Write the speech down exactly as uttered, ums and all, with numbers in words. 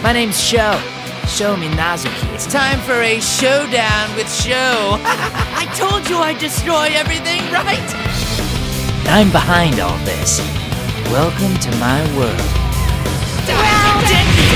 My name's Sho. Sho Minazuki. It's time for a showdown with Sho. I told you I'd destroy everything, right? I'm behind all this. Welcome to my world. Round and